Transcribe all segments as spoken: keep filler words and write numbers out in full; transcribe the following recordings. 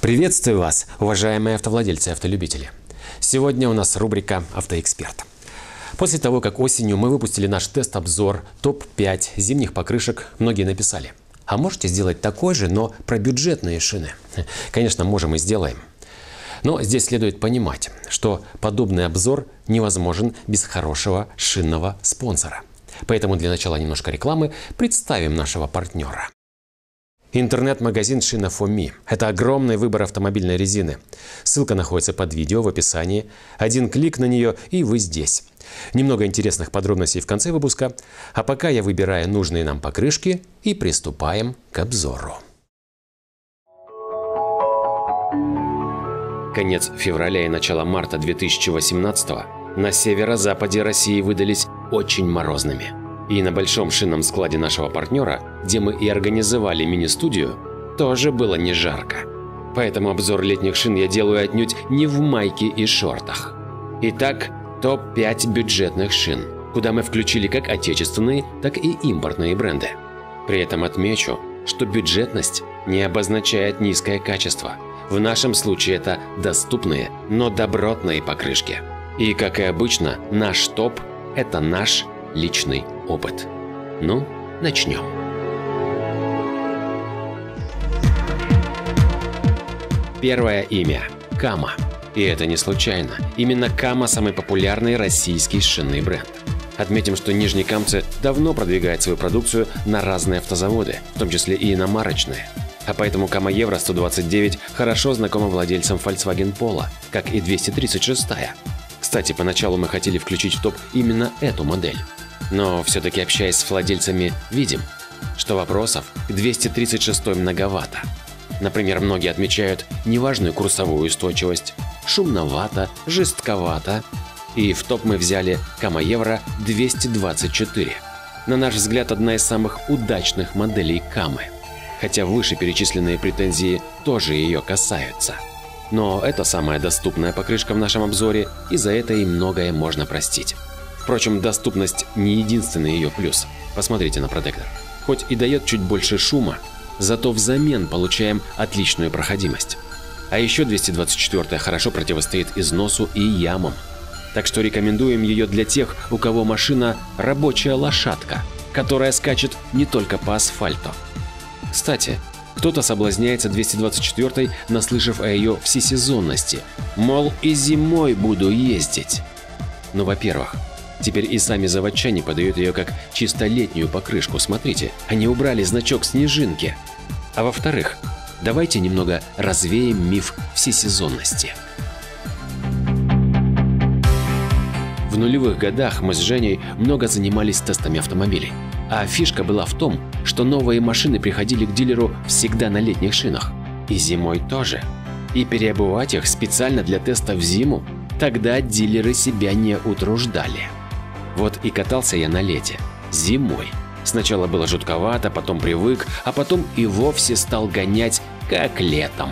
Приветствую вас, уважаемые автовладельцы и автолюбители. Сегодня у нас рубрика «Автоэксперт». После того, как осенью мы выпустили наш тест-обзор топ пять зимних покрышек, многие написали: а можете сделать такой же, но про бюджетные шины? Конечно, можем и сделаем. Но здесь следует понимать, что подобный обзор невозможен без хорошего шинного спонсора. Поэтому для начала немножко рекламы представим нашего партнера. Интернет-магазин Шина фор ми – это огромный выбор автомобильной резины. Ссылка находится под видео в описании. Один клик на нее, и вы здесь. Немного интересных подробностей в конце выпуска. А пока я выбираю нужные нам покрышки и приступаем к обзору. Конец февраля и начало марта две тысячи восемнадцатого на северо-западе России выдались очень морозными. И на большом шинном складе нашего партнера, где мы и организовали мини-студию, тоже было не жарко. Поэтому обзор летних шин я делаю отнюдь не в майке и шортах. Итак, топ пять бюджетных шин, куда мы включили как отечественные, так и импортные бренды. При этом отмечу, что бюджетность не обозначает низкое качество. В нашем случае это доступные, но добротные покрышки. И, как и обычно, наш топ – это наш личный опыт. Ну, начнем. Первое имя – Кама. И это не случайно. Именно Кама – самый популярный российский шинный бренд. Отметим, что нижнекамцы давно продвигают свою продукцию на разные автозаводы, в том числе и иномарочные. А поэтому Кама Евро сто двадцать девять хорошо знакома владельцам Volkswagen Polo, как и двести тридцать шестая. Кстати, поначалу мы хотели включить в топ именно эту модель. Но все-таки, общаясь с владельцами, видим, что вопросов к двести тридцать шестой многовато. Например, многие отмечают неважную курсовую устойчивость, шумновато, жестковато. И в топ мы взяли Кама Евро двести двадцать четыре. На наш взгляд, одна из самых удачных моделей Камы. Хотя вышеперечисленные претензии тоже ее касаются. Но это самая доступная покрышка в нашем обзоре, и за это и многое можно простить. Впрочем, доступность не единственный ее плюс. Посмотрите на протектор. Хоть и дает чуть больше шума, зато взамен получаем отличную проходимость. А еще двести двадцать четвёртая хорошо противостоит износу и ямам. Так что рекомендуем ее для тех, у кого машина рабочая лошадка, которая скачет не только по асфальту. Кстати, кто-то соблазняется двести двадцать четвёртой, наслышав о ее всесезонности. Мол, и зимой буду ездить. Ну, во-первых, теперь и сами заводчане подают ее как чисто летнюю покрышку. Смотрите, они убрали значок снежинки. А во-вторых, давайте немного развеем миф всесезонности. В нулевых годах мы с Женей много занимались тестами автомобилей. А фишка была в том, что новые машины приходили к дилеру всегда на летних шинах. И зимой тоже. И переобувать их специально для теста в зиму, тогда дилеры себя не утруждали. Вот и катался я на лете, зимой. Сначала было жутковато, потом привык, а потом и вовсе стал гонять как летом.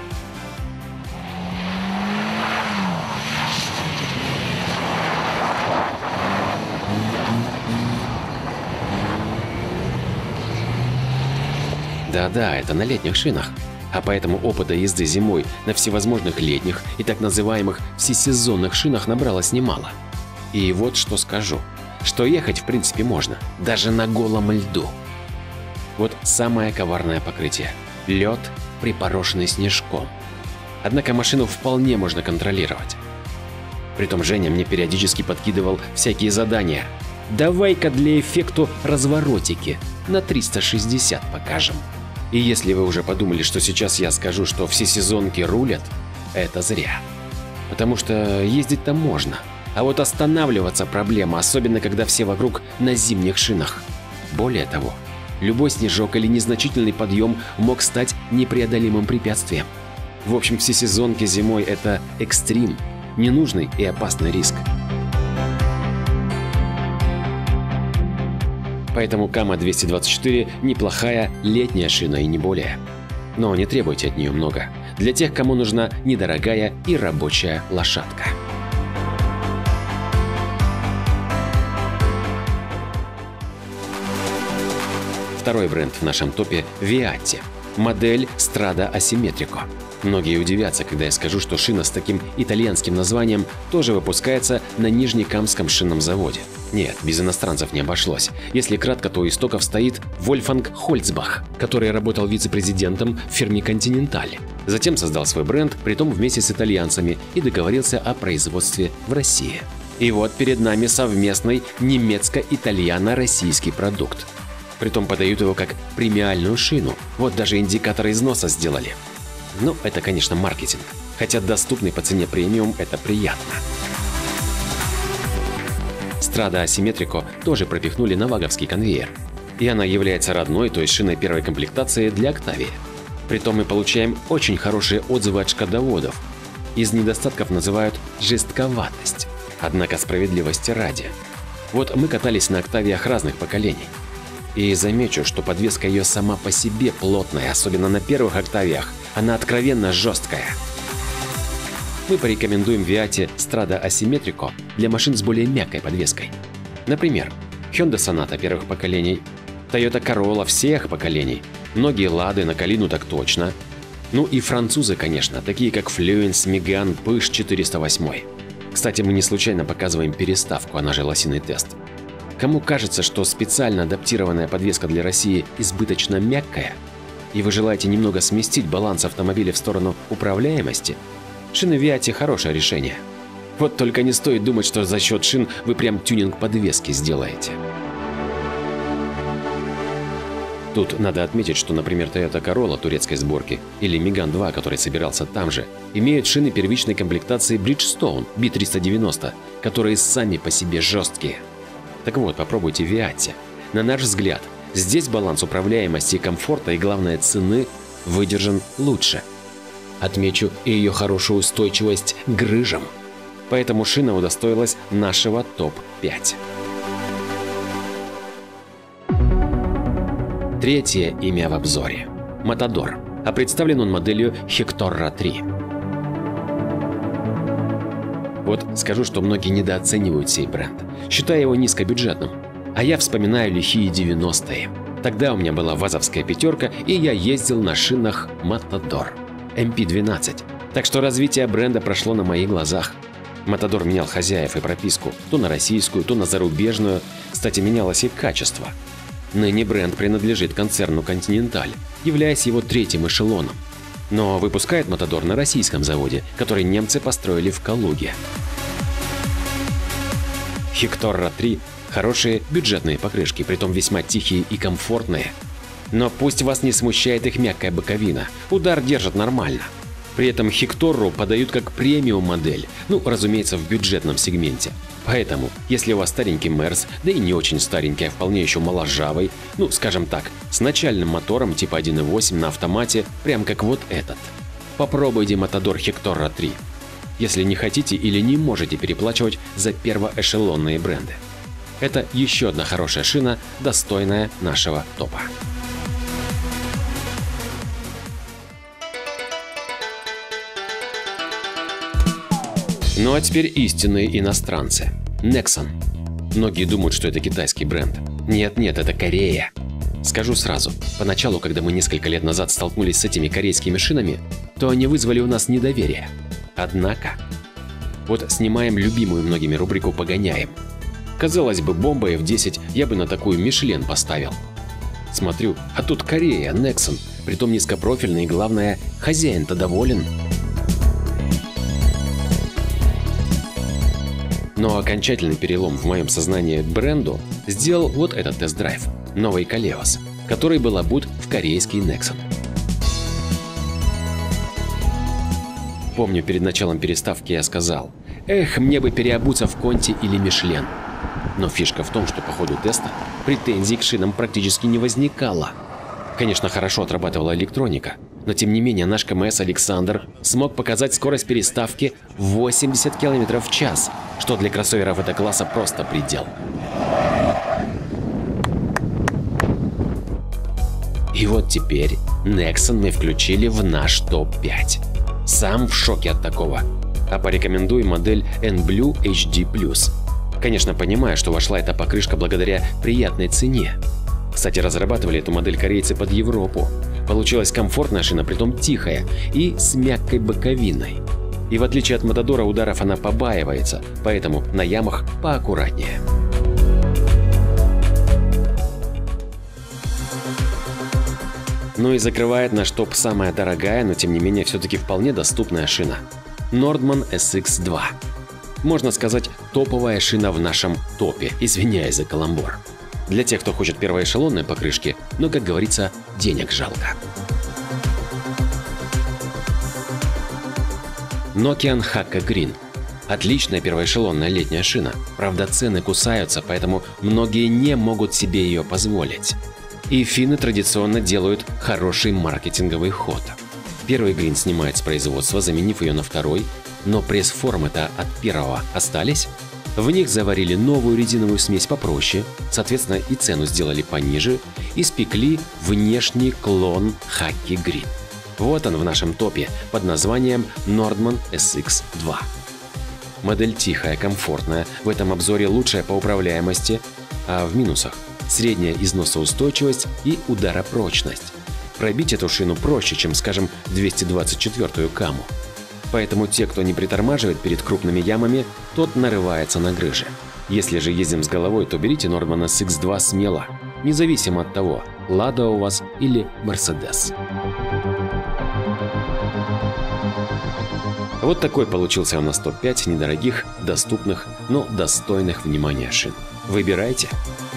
Да-да, это на летних шинах. А поэтому опыта езды зимой на всевозможных летних и так называемых всесезонных шинах набралось немало. И вот что скажу, что ехать в принципе можно, даже на голом льду. Вот самое коварное покрытие – лед, припорошенный снежком. Однако машину вполне можно контролировать. Притом Женя мне периодически подкидывал всякие задания. Давай-ка для эффекту разворотики на триста шестьдесят покажем. И если вы уже подумали, что сейчас я скажу, что всесезонки рулят, это зря. Потому что ездить-то можно. А вот останавливаться проблема, особенно когда все вокруг на зимних шинах. Более того, любой снежок или незначительный подъем мог стать непреодолимым препятствием. В общем, всесезонки зимой – это экстрим, ненужный и опасный риск. Поэтому Кама двести двадцать четыре – неплохая летняя шина и не более. Но не требуйте от нее много. Для тех, кому нужна недорогая и рабочая лошадка. Второй бренд в нашем топе – Виатти. Модель Strada Asimmetrico. Многие удивятся, когда я скажу, что шина с таким итальянским названием тоже выпускается на Нижнекамском шинном заводе. Нет, без иностранцев не обошлось. Если кратко, то у истоков стоит Вольфганг Хольцбах, который работал вице-президентом в фирме Continental. Затем создал свой бренд, притом вместе с итальянцами, и договорился о производстве в России. И вот перед нами совместный немецко-итальяно-российский продукт. Притом подают его как премиальную шину. Вот даже индикатор износа сделали. Ну, это, конечно, маркетинг. Хотя доступный по цене премиум – это приятно. Strada Asimmetrico тоже пропихнули на ваговский конвейер. И она является родной, то есть шиной первой комплектации для Octavia. Притом мы получаем очень хорошие отзывы от шкодоводов. Из недостатков называют жестковатость. Однако справедливости ради. Вот мы катались на Octavia'х разных поколений. И замечу, что подвеска ее сама по себе плотная, особенно на первых Octavia'х, она откровенно жесткая. Мы порекомендуем Виате Strada Asimmetrico для машин с более мягкой подвеской. Например, Hyundai Sonata первых поколений, Toyota Corolla всех поколений, многие Лады на Калину так точно. Ну и французы, конечно, такие как Fluence, Megane, Peugeot четыреста восемь. Кстати, мы не случайно показываем переставку, она же лосиный тест. Кому кажется, что специально адаптированная подвеска для России избыточно мягкая, и вы желаете немного сместить баланс автомобиля в сторону управляемости, шины Виате хорошее решение. Вот только не стоит думать, что за счет шин вы прям тюнинг подвески сделаете. Тут надо отметить, что, например, Toyota Corolla турецкой сборки или Megane два, который собирался там же, имеют шины первичной комплектации Bridgestone би триста девяносто, которые сами по себе жесткие. Так вот, попробуйте Виате. На наш взгляд, здесь баланс управляемости и комфорта и, главное, цены выдержан лучше. Отмечу и ее хорошую устойчивость к грыжам. Поэтому шина удостоилась нашего топ пять. Третье имя в обзоре – Matador, а представлен он моделью Hectorra три. Вот скажу, что многие недооценивают сей бренд, считая его низкобюджетным. А я вспоминаю лихие девяностые. Тогда у меня была вазовская пятерка, и я ездил на шинах Matador эм пи двенадцать. Так что развитие бренда прошло на моих глазах. Matador менял хозяев и прописку, то на российскую, то на зарубежную. Кстати, менялось и качество. Ныне бренд принадлежит концерну Continental, являясь его третьим эшелоном. Но выпускает Matador на российском заводе, который немцы построили в Калуге. Hectorra три – хорошие бюджетные покрышки, притом весьма тихие и комфортные. Но пусть вас не смущает их мягкая боковина, удар держит нормально. При этом Hectorru подают как премиум модель, ну, разумеется, в бюджетном сегменте. Поэтому, если у вас старенький Мерс, да и не очень старенький, а вполне еще моложавый, ну, скажем так, с начальным мотором типа один и восемь на автомате, прям как вот этот, попробуйте Matador Hectorra три, если не хотите или не можете переплачивать за первоэшелонные бренды. Это еще одна хорошая шина, достойная нашего топа. Ну а теперь истинные иностранцы. Nexon. Многие думают, что это китайский бренд. Нет-нет, это Корея. Скажу сразу, поначалу, когда мы несколько лет назад столкнулись с этими корейскими шинами, то они вызвали у нас недоверие. Однако, вот снимаем любимую многими рубрику «Погоняем». Казалось бы, бомба эф десять я бы на такую Мишлен поставил. Смотрю, а тут Корея, Nexon, притом низкопрофильный и, главное, хозяин-то доволен. Но окончательный перелом в моем сознании к бренду сделал вот этот тест-драйв – новый Koleos, который был обут в корейский Nexon. Помню, перед началом переставки я сказал: «Эх, мне бы переобуться в Conti или Michelin». Но фишка в том, что по ходу теста претензий к шинам практически не возникало. Конечно, хорошо отрабатывала электроника, но тем не менее наш ка эм эс Александр смог показать скорость переставки восемьдесят километров в час, что для кроссоверов этого класса просто предел. И вот теперь Nexon мы включили в наш топ пять. Сам в шоке от такого. А порекомендую модель N-Blue эйч ди плюс. Конечно, понимаю, что вошла эта покрышка благодаря приятной цене. Кстати, разрабатывали эту модель корейцы под Европу. Получилась комфортная шина, притом тихая и с мягкой боковиной. И в отличие от Матадора, ударов она побаивается, поэтому на ямах поаккуратнее. Ну и закрывает наш топ самая дорогая, но тем не менее все-таки вполне доступная шина – Nordmann эс икс два. Можно сказать, топовая шина в нашем топе, извиняюсь за каламбур. Для тех, кто хочет первоэшелонной покрышки, но, как говорится, денег жалко. Nokian Hakka Green. Отличная первоэшелонная летняя шина. Правда, цены кусаются, поэтому многие не могут себе ее позволить. И финны традиционно делают хороший маркетинговый ход. Первый Green снимает с производства, заменив ее на второй, но пресс-формы-то от первого остались. В них заварили новую резиновую смесь попроще, соответственно и цену сделали пониже, и спекли внешний клон Hakka Green. Вот он в нашем топе под названием Nordmann эс икс два. Модель тихая, комфортная, в этом обзоре лучшая по управляемости, а в минусах средняя износоустойчивость и ударопрочность. Пробить эту шину проще, чем, скажем, двести двадцать четвёртую Каму. Поэтому те, кто не притормаживает перед крупными ямами, тот нарывается на грыжи. Если же ездим с головой, то берите Nordmann эс икс два смело, независимо от того, Лада у вас или Mercedes. Вот такой получился у нас топ пять недорогих, доступных, но достойных внимания шин. Выбирайте.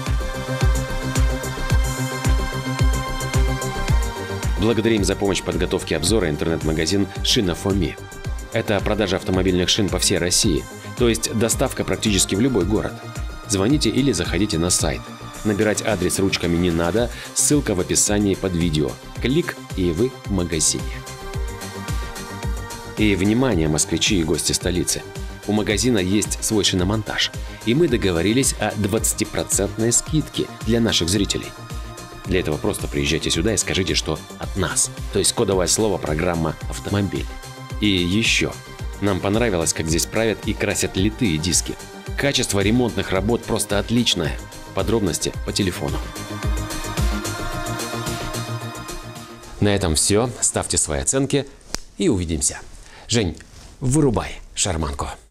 Благодарим за помощь в подготовке обзора интернет-магазин Шина фор ми. Это продажа автомобильных шин по всей России, то есть доставка практически в любой город. Звоните или заходите на сайт. Набирать адрес ручками не надо, ссылка в описании под видео. Клик, и вы в магазине. И внимание, москвичи и гости столицы! У магазина есть свой шиномонтаж, и мы договорились о двадцатипроцентной скидке для наших зрителей. Для этого просто приезжайте сюда и скажите, что от нас, то есть кодовое слово программа «Автомобиль». И еще, нам понравилось, как здесь правят и красят литые диски. Качество ремонтных работ просто отличное. Подробности по телефону. На этом все. Ставьте свои оценки и увидимся. Жень, вырубай шарманку.